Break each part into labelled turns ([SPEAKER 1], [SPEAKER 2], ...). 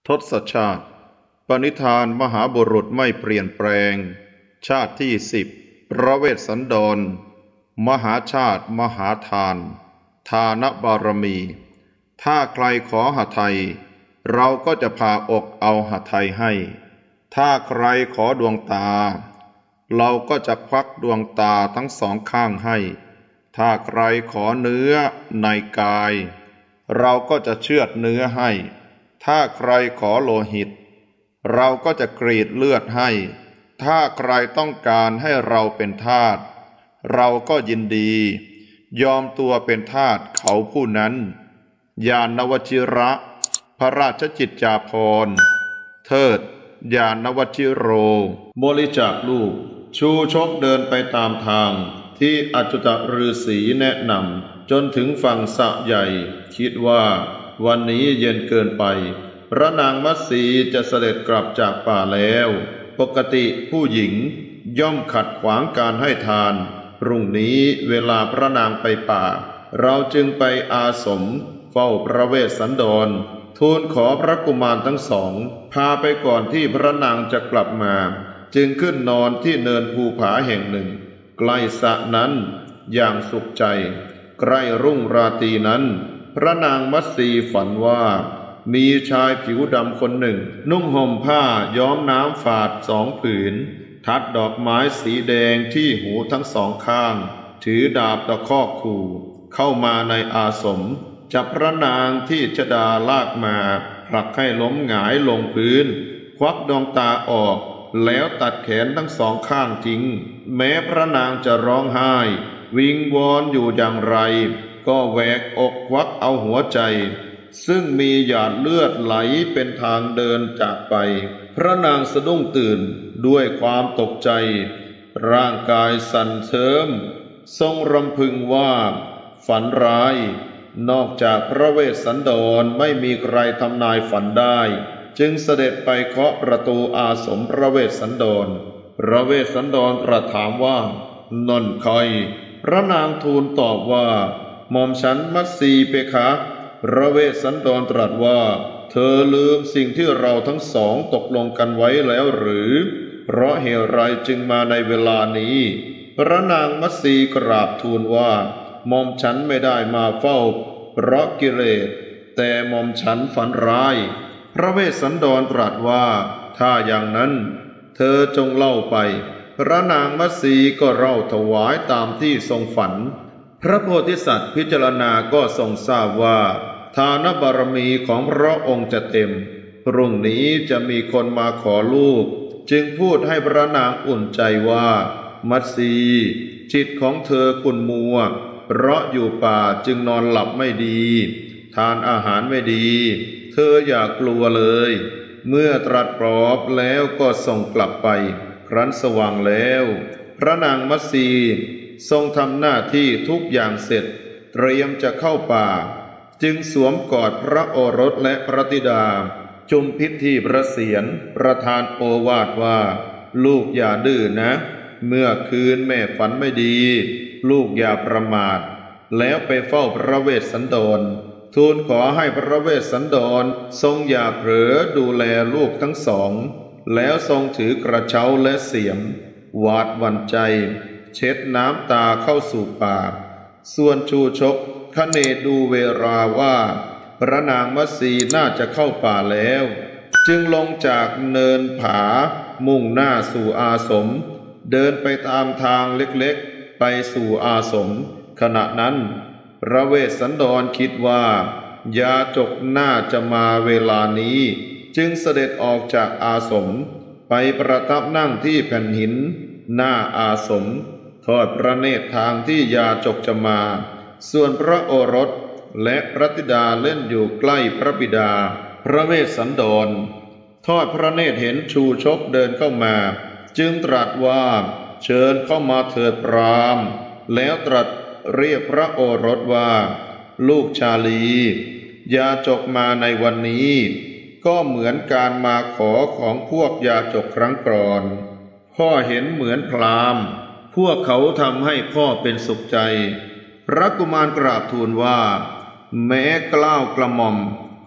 [SPEAKER 1] ทศชาติปณิธานมหาบุรุษไม่เปลี่ยนแปลงชาติที่10พระเวสสันดรมหาชาติมหาทานทานบารมีถ้าใครขอหทัยเราก็จะพาอกเอาหทัยให้ถ้าใครขอดวงตาเราก็จะควักดวงตาทั้งสองข้างให้ถ้าใครขอเนื้อในกายเราก็จะเชือดเนื้อให้ถ้าใครขอโลหิตเราก็จะกรีดเลือดให้ถ้าใครต้องการให้เราเป็นทาสเราก็ยินดียอมตัวเป็นทาสเขาผู้นั้นญาณวชิระพระราชจิตจาภรณ์เทิดญาณวชิโรบริจาคลูกชูชกเดินไปตามทางที่อจุตฤาษีแนะนำจนถึงฝั่งสระใหญ่คิดว่าวันนี้เย็นเกินไปพระนางมัตสีจะเสด็จกลับจากป่าแล้วปกติผู้หญิงย่อมขัดขวางการให้ทานพรุ่งนี้เวลาพระนางไปป่าเราจึงไปอาสมเฝ้าพระเวสสันดรทูลขอพระกุมารทั้งสองพาไปก่อนที่พระนางจะกลับมาจึงขึ้นนอนที่เนินภูผาแห่งหนึ่งใกล้สระนั้นอย่างสุขใจใกล้รุ่งราตรีนั้นพระนางมัตสีฝันว่ามีชายผิวดำคนหนึ่งนุ่งห่มผ้าย้อมน้ำฝาด2 ผืนทัดดอกไม้สีแดงที่หูทั้งสองข้างถือดาบตะคอกขู่เข้ามาในอาสมจับพระนางที่ชฎาลากมาผลักให้ล้มหงายลงพื้นควักดวงตาออกแล้วตัดแขนทั้งสองข้างทิ้งแม้พระนางจะร้องไห้วิงวอนอยู่อย่างไรก็แหวกอกควักเอาหัวใจซึ่งมีหยาดเลือดไหลเป็นทางเดินจากไปพระนางสะดุ้งตื่นด้วยความตกใจร่างกายสั่นเทิมทรงรำพึงว่าฝันร้ายนอกจากพระเวสสันดรไม่มีใครทำนายฝันได้จึงเสด็จไปเคาะประตูอาสมพระเวสสันดรพระเวสสันดรตรัสถามว่านั่นใครพระนางทูลตอบว่าหม่อมฉันมัตสีเพคะพระเวสสันดรตรัสว่าเธอลืมสิ่งที่เราทั้งสองตกลงกันไว้แล้วหรือเพราะเหตุไรจึงมาในเวลานี้พระนางมัตสีกราบทูลว่าหม่อมฉันไม่ได้มาเฝ้าเพราะกิเลสแต่หม่อมฉันฝันร้ายพระเวสสันดรตรัสว่าถ้าอย่างนั้นเธอจงเล่าไปพระนางมัตสีก็เล่าถวายตามที่ทรงฝันพระโพธิสัตว์พิจารณาก็ทรงทราบว่าทานบารมีของพระองค์จะเต็มพรุ่งนี้จะมีคนมาขอลูกจึงพูดให้พระนางอุ่นใจว่ามัตสีจิตของเธอขุ่นมัวเพราะอยู่ป่าจึงนอนหลับไม่ดีทานอาหารไม่ดีเธออย่ากลัวเลยเมื่อตรัสปลอบแล้วก็ส่งกลับไปครั้นสว่างแล้วพระนางมัตสีทรงทำหน้าที่ทุกอย่างเสร็จเตรียมจะเข้าป่าจึงสวมกอดพระโอรสและพระธิดาจุมพิธีประเสียรประทานโอวาทว่าลูกอย่าดื้อนะเมื่อคืนแม่ฝันไม่ดีลูกอย่าประมาทแล้วไปเฝ้าพระเวสสันดรทูลขอให้พระเวสสันดรทรงอย่าเผลอดูแลลูกทั้งสองแล้วทรงถือกระเช้าและเสียมหวาดหวั่นใจเช็ดน้ำตาเข้าสู่ปากส่วนชูชกคเนดูเวลาว่าพระนางมัตสีน่าจะเข้าป่าแล้วจึงลงจากเนินผามุ่งหน้าสู่อาสมเดินไปตามทางเล็กๆไปสู่อาสมขณะนั้นพระเวสสันดรคิดว่ายาจกน่าจะมาเวลานี้จึงเสด็จออกจากอาสมไปประทับนั่งที่แผ่นหินหน้าอาสมทอดพระเนตรทางที่ยาจกจะมาส่วนพระโอรสและพระธิดาเล่นอยู่ใกล้พระบิดาพระเวสสันดรทอดพระเนตรเห็นชูชกเดินเข้ามาจึงตรัสว่าเชิญเข้ามาเถิดพราหมณ์แล้วตรัสเรียกพระโอรสว่าลูกชาลียาจกมาในวันนี้ก็เหมือนการมาขอของพวกยาจกครั้งก่อนพ่อเห็นเหมือนพราหมณ์พวกเขาทำให้พ่อเป็นสุขใจพระกุมารกราบทูลว่าแม้เกล้ากระหม่อม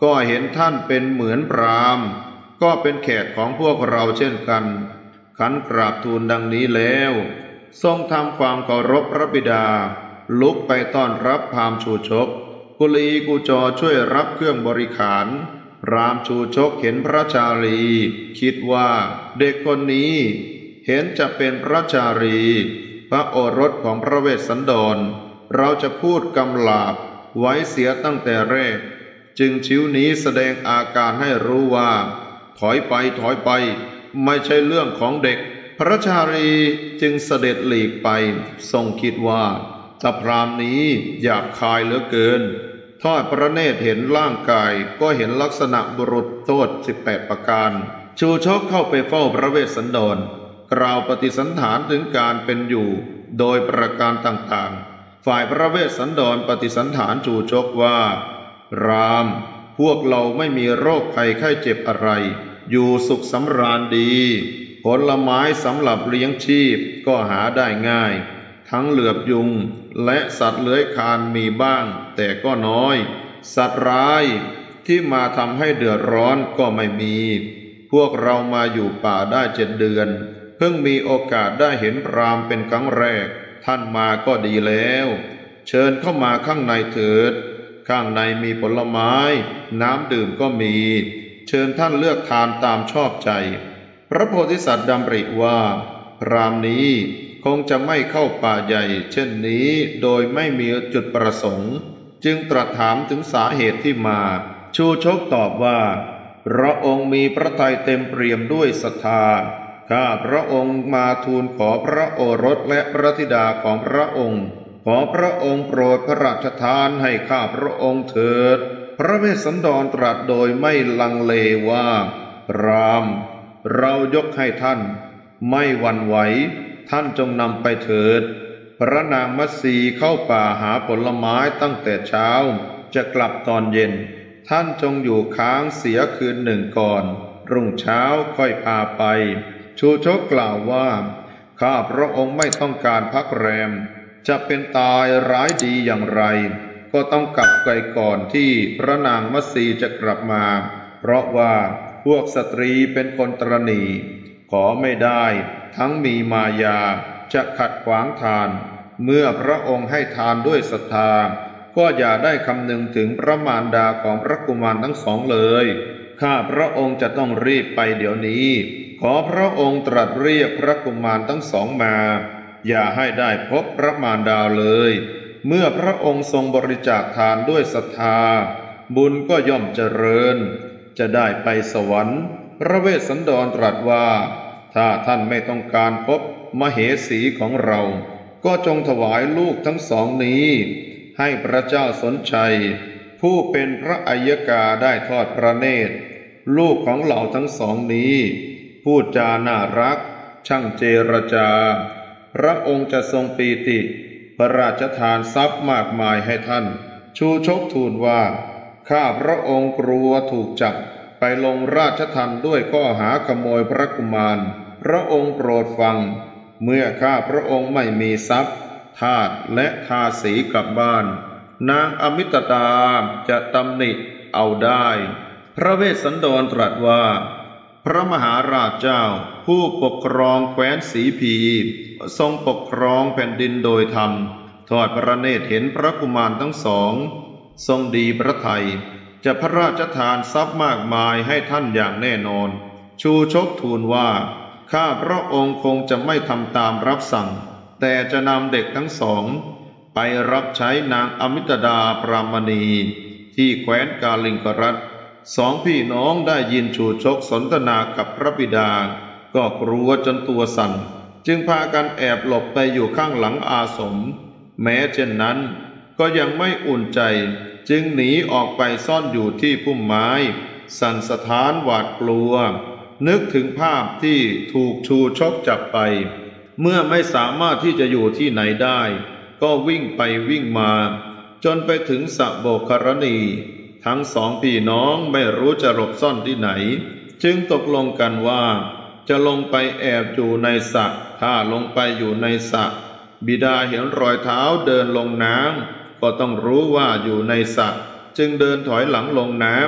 [SPEAKER 1] ก็เห็นท่านเป็นเหมือนพราหมณ์ก็เป็นแขกของพวกเราเช่นกันขันกราบทูลดังนี้แล้วทรงทำความเคารพพระบิดาลุกไปต้อนรับพราหมณ์ชูชกกุลีกุจรช่วยรับเครื่องบริขารพราหมณ์ชูชกเห็นพระชาลีคิดว่าเด็กคนนี้เห็นจะเป็นพระชาลีพระโอรสของพระเวสสันดรเราจะพูดกำลาบไว้เสียตั้งแต่แรกจึงชิ้วนี้แสดงอาการให้รู้ว่าถอยไปถอยไปไม่ใช่เรื่องของเด็กพระชาลีจึงเสด็จหลีกไปทรงคิดว่าตาพราหมณ์นี้หยาบคายเหลือเกินทอดพระเนตรเห็นร่างกายก็เห็นลักษณะบุรุษโทษ18ประการชูชกเข้าไปเฝ้าพระเวสสันดรกล่าวปฏิสันถานถึงการเป็นอยู่โดยประการต่างๆฝ่ายพระเวสสันดรปฏิสันถานชูชกว่ารามพวกเราไม่มีโรคภัยไข้เจ็บอะไรอยู่สุขสำราญดีผลไม้สำหรับเลี้ยงชีพก็หาได้ง่ายทั้งเหลือบยุงและสัตว์เลื้อยคลานมีบ้างแต่ก็น้อยสัตว์ร้ายที่มาทำให้เดือดร้อนก็ไม่มีพวกเรามาอยู่ป่าได้7 เดือนเพิ่งมีโอกาสได้เห็นพราหมณ์เป็นครั้งแรกท่านมาก็ดีแล้วเชิญเข้ามาข้างในเถิดข้างในมีผลไม้น้ำดื่มก็มีเชิญท่านเลือกทานตามชอบใจพระโพธิสัตว์ดำริว่าพราหมณ์นี้คงจะไม่เข้าป่าใหญ่เช่นนี้โดยไม่มีจุดประสงค์จึงตรัสถามถึงสาเหตุที่มาชูชกตอบว่าพระองค์มีพระทัยเต็มเปี่ยมด้วยศรัทธาข้าพระองค์มาทูลขอพระโอรสและพระธิดาของพระองค์ขอพระองค์โปรดพระราชทานให้ข้าพระองค์เถิดพระเวสสันดรตรัสโดยไม่ลังเลว่าพราหมณ์เรายกให้ท่านไม่หวั่นไหวท่านจงนำไปเถิดพระนางมัตสีเข้าป่าหาผลไม้ตั้งแต่เช้าจะกลับตอนเย็นท่านจงอยู่ค้างเสียคืน1ก่อนรุ่งเช้าค่อยพาไปชูชกกล่าวว่าข้าพระองค์ไม่ต้องการพักแรมจะเป็นตายร้ายดีอย่างไรก็ต้องกลับไปก่อนที่พระนางมัตสีจะกลับมาเพราะว่าพวกสตรีเป็นคนตระหนี่ขอไม่ได้ทั้งมีมายาจะขัดขวางทานเมื่อพระองค์ให้ทานด้วยศรัทธาก็อย่าได้คำนึงถึงพระมารดาของพระกุมารทั้งสองเลยข้าพระองค์จะต้องรีบไปเดี๋ยวนี้ขอพระองค์ตรัสเรียกพระกุมารทั้งสองมาอย่าให้ได้พบพระมารดาเลยเมื่อพระองค์ทรงบริจาคทานด้วยศรัทธาบุญก็ย่อมเจริญจะได้ไปสวรรค์พระเวสสันดรตรัสว่าถ้าท่านไม่ต้องการพบมเหสีของเราก็จงถวายลูกทั้งสองนี้ให้พระเจ้าสนชัยผู้เป็นพระอัยกาได้ทอดพระเนตรลูกของเหล่าทั้งสองนี้พูดจาน่ารักช่างเจรจาพระองค์จะทรงปีติพระราชทานทรัพย์มากมายให้ท่านชูชกทูลว่าข้าพระองค์กลัวถูกจับไปลงราชทัณฑ์ด้วยข้อหาขโมยพระกุมารพระองค์โปรดฟังเมื่อข้าพระองค์ไม่มีทรัพย์ทาสและทาสีกลับบ้านนางอมิตดาจะตำหนิเอาได้พระเวสสันดรตรัสว่าพระมหาราชเจ้าผู้ปกครองแคว้นสีพีทรงปกครองแผ่นดินโดยธรรมทอดพระเนตรเห็นพระกุมารทั้งสองทรงดีพระทัยจะพระราชทานทรัพย์มากมายให้ท่านอย่างแน่นอนชูชกทูลว่าข้าพระองค์คงจะไม่ทำตามรับสั่งแต่จะนำเด็กทั้งสองไปรับใช้นางอมิตดาปรามณีที่แคว้นกาลิงกรัฐสองพี่น้องได้ยินชูชกสนทนากับพระบิดาก็กลัวจนตัวสั่นจึงพากันแอบหลบไปอยู่ข้างหลังอาสมแม้เช่นนั้นก็ยังไม่อุ่นใจจึงหนีออกไปซ่อนอยู่ที่พุ่มไม้สั่นสะท้านหวาดกลัวนึกถึงภาพที่ถูกชูชกจับไปเมื่อไม่สามารถที่จะอยู่ที่ไหนได้ก็วิ่งไปวิ่งมาจนไปถึงสระโบกครณีทั้งสองพี่น้องไม่รู้จะหลบซ่อนที่ไหนจึงตกลงกันว่าจะลงไปแอบอยู่ในสระถ้าลงไปอยู่ในสระบิดาเห็นรอยเท้าเดินลงน้ำก็ต้องรู้ว่าอยู่ในสระจึงเดินถอยหลังลงน้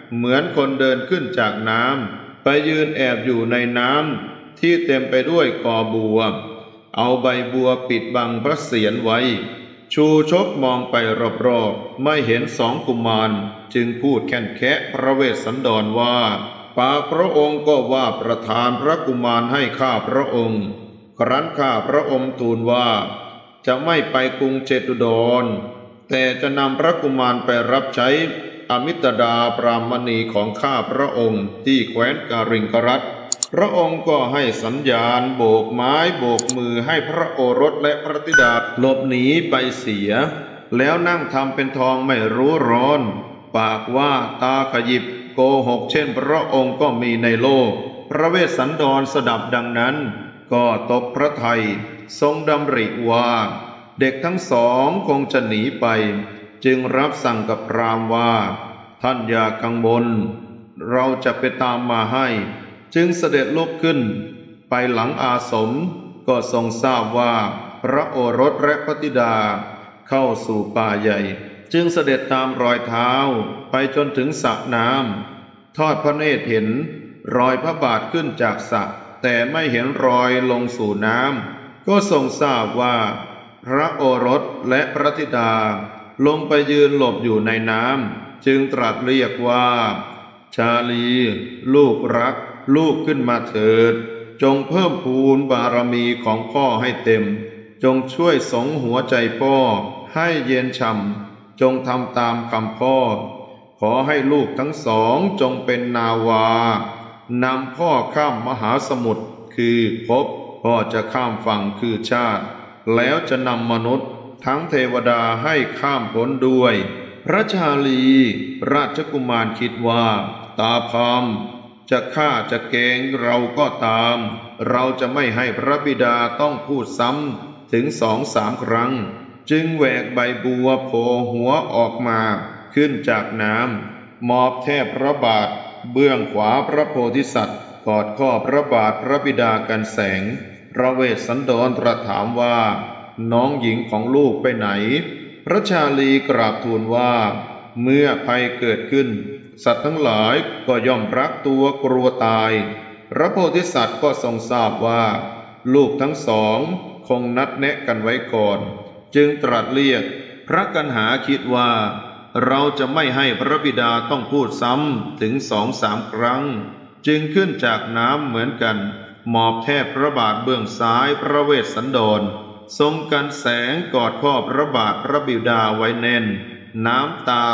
[SPEAKER 1] เหมือนคนเดินขึ้นจากน้ำไปยืนแอบอยู่ในน้ำที่เต็มไปด้วยกอบัวเอาใบบัวปิดบังพระเศียรไว้ชูชกมองไปรอบๆไม่เห็นสองกุมารจึงพูดแค่นแคะพระเวสสันดรว่าปากพระองค์ก็ว่าประทานพระกุมารให้ข้าพระองค์ครั้นข้าพระองค์ทูลว่าจะไม่ไปกรุงเจตุดรแต่จะนำพระกุมารไปรับใช้อมิตดาปรามณีของข้าพระองค์ที่แคว้นการิงครัตพระองค์ก็ให้สัญญาณโบกไม้โบกมือให้พระโอรสและพระธิดาหลบหนีไปเสียแล้วนั่งทำเป็นทองไม่รู้ร้อนปากว่าตาขยิบโกหกเช่นพระองค์ก็มีในโลกพระเวสสันดรสดับดังนั้นก็ตกพระทัยทรงดำริว่าเด็กทั้งสองคงจะหนีไปจึงรับสั่งกับพราหมณ์ว่าท่านอย่ากังวลเราจะไปตามมาให้จึงเสด็จลุกขึ้นไปหลังอาสมก็ทรงทราบว่าพระโอรสและพระธิดาเข้าสู่ป่าใหญ่จึงเสด็จตามรอยเท้าไปจนถึงสระน้ำทอดพระเนตรเห็นรอยพระบาทขึ้นจากสระแต่ไม่เห็นรอยลงสู่น้ำก็ทรงทราบว่าพระโอรสและพระธิดาลงไปยืนหลบอยู่ในน้ำจึงตรัสเรียกว่าชาลีลูกรักลูกขึ้นมาเถิดจงเพิ่มพูนบารมีของพ่อให้เต็มจงช่วยสงหัวใจพ่อให้เย็นฉ่ำจงทำตามคำพ่อขอให้ลูกทั้งสองจงเป็นนาวานำพ่อข้ามมหาสมุทรคือภพพ่อจะข้ามฝั่งคือชาติแล้วจะนำมนุษย์ทั้งเทวดาให้ข้ามพ้นด้วยพระชาลีราชกุมารคิดว่าตาพามจะฆ่าจะแกล้งเราก็ตามเราจะไม่ให้พระบิดาต้องพูดซ้ำถึง2-3 ครั้งจึงแหวกใบบัวโผล่หัวออกมาขึ้นจากน้ำมอบแทบพระบาทเบื้องขวาพระโพธิสัตว์กอดข้อพระบาทพระบิดากันแสงพระเวสสันดรตรัสถามว่าน้องหญิงของลูกไปไหนพระชาลีกราบทูลว่าเมื่อภัยเกิดขึ้นสัตว์ทั้งหลายก็ย่อมรักตัวกลัวตายพระโพธิสัตว์ก็ทรงทราบว่าลูกทั้งสองคงนัดแนะกันไว้ก่อนจึงตรัสเรียกพระกันหาคิดว่าเราจะไม่ให้พระบิดาต้องพูดซ้ำถึง2-3 ครั้งจึงขึ้นจากน้ำเหมือนกันหมอบแทบพระบาทเบื้องซ้ายพระเวสสันดรทรงกันแสงกอดข้อพระบาทพระบิดาไว้แน่นน้ำตา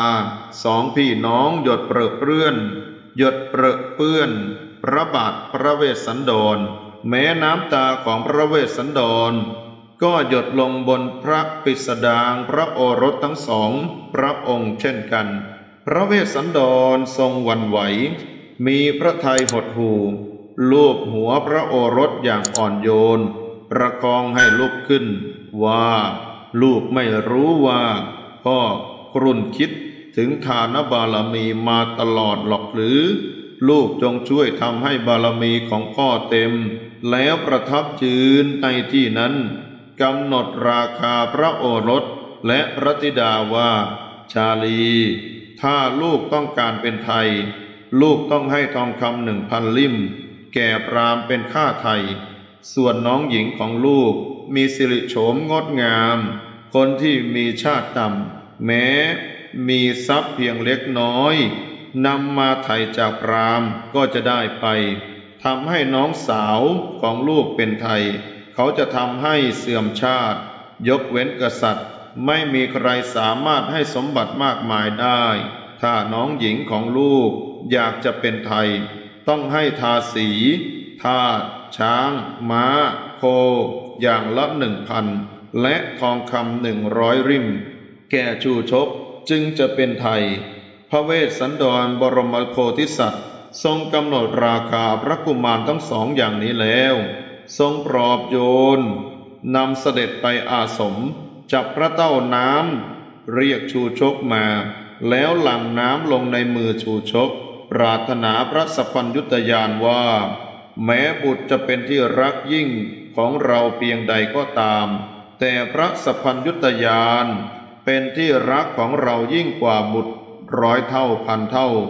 [SPEAKER 1] 2 พี่น้องหยดเปรอะเปื้อนหยดเปรอะเปื้อนพระบาทพระเวสสันดรแม้น้ำตาของพระเวสสันดรก็หยดลงบนพระปิสดางพระโอรสทั้ง2 พระองค์เช่นกันพระเวสสันดรทรงหวั่นไหวมีพระทัยหดหู่ลูบหัวพระโอรสอย่างอ่อนโยนประคองให้ลุกขึ้นว่าลูกไม่รู้ว่าพ่อครุ่นคิดถึงทานบารมีมาตลอดหรอกหรือลูกจงช่วยทำให้บารมีของพ่อเต็มแล้วประทับยืนในที่นั้นกำหนดราคาพระโอรสและพระธิดาว่าชาลีถ้าลูกต้องการเป็นไทยลูกต้องให้ทองคำ1,000 ลิ่มแก่พราหมณ์เป็นค่าไทยส่วนน้องหญิงของลูกมีสิริโฉมงดงามคนที่มีชาติต่ำแม้มีทรัพย์เพียงเล็กน้อยนำมาไถ่จากพราหมณ์ก็จะได้ไปทำให้น้องสาวของลูกเป็นไทยเขาจะทำให้เสื่อมชาติยกเว้นกษัตริย์ไม่มีใครสามารถให้สมบัติมากมายได้ถ้าน้องหญิงของลูกอยากจะเป็นไทยต้องให้ทาสีทาสช้างม้าโคอย่างละ1,000และทองคำ100 ริมแก่ชูชกจึงจะเป็นไทยพระเวสสันดรบรมโพธิสัตว์ทรงกำหนดราคาพระกุมารทั้ง2อย่างนี้แล้วทรงปลอบโยนนำเสด็จไปอาสมจับพระเต้าน้ำเรียกชูชกมาแล้วหลั่งน้ำลงในมือชูชกปรารถนาพระสัพพัญญุตญาณว่าแม้บุตรจะเป็นที่รักยิ่งของเราเพียงใดก็ตามแต่พระสัพพัญญุตญาณเป็นที่รักของเรายิ่งกว่าบุตร100 เท่าพันเท่า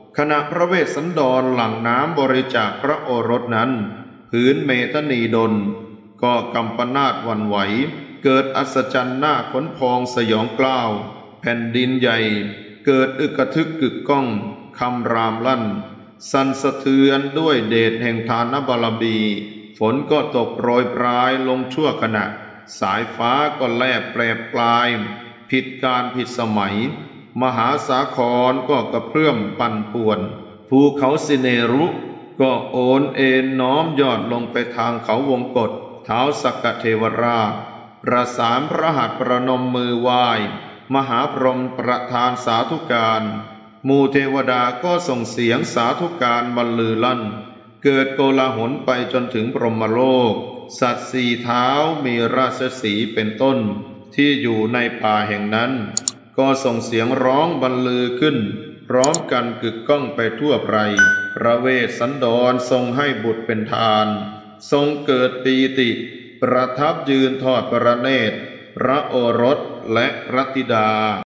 [SPEAKER 1] ขณะพระเวสสันดรหลั่งน้ำบริจาคพระโอรสนั้นผืนเมธนีดลก็กำปนาตหวั่นไหวเกิดอัศจรรย์หน้าขนพองสยองกล้าวแผ่นดินใหญ่เกิดอึกทึกกึกก้องคำรามลั่นสั่นสะเทือนด้วยเดชแห่งทานบารมีฝนก็ตกโปรยปลายลงชั่วขณะสายฟ้าก็แลบแปรปลายผิดการผิดสมัยมหาสาครก็กระเพื่อมปั่นป่วนภูเขาสิเนรุก็โอนเอ็นน้อมยอดลงไปทางเขาวงกฏท้าวสักกเทวราชประสานพระหัตถ์ประนมมือไหว้มหาพรหมประทานสาธุการหมู่เทวดาก็ส่งเสียงสาธุการบรรลือลั่นเกิดโกลาหลไปจนถึงพรหมโลกสัตว์สี่เท้ามีราชสีห์เป็นต้นที่อยู่ในป่าแห่งนั้นก็ส่งเสียงร้องบรรลือขึ้นพร้อมกันกึกก้องไปทั่วไพรพระเวสสันดรทรงให้บุตรเป็นทานทรงเกิดปีติประทับยืนทอดพระเนตรพระโอรสและพระธิดา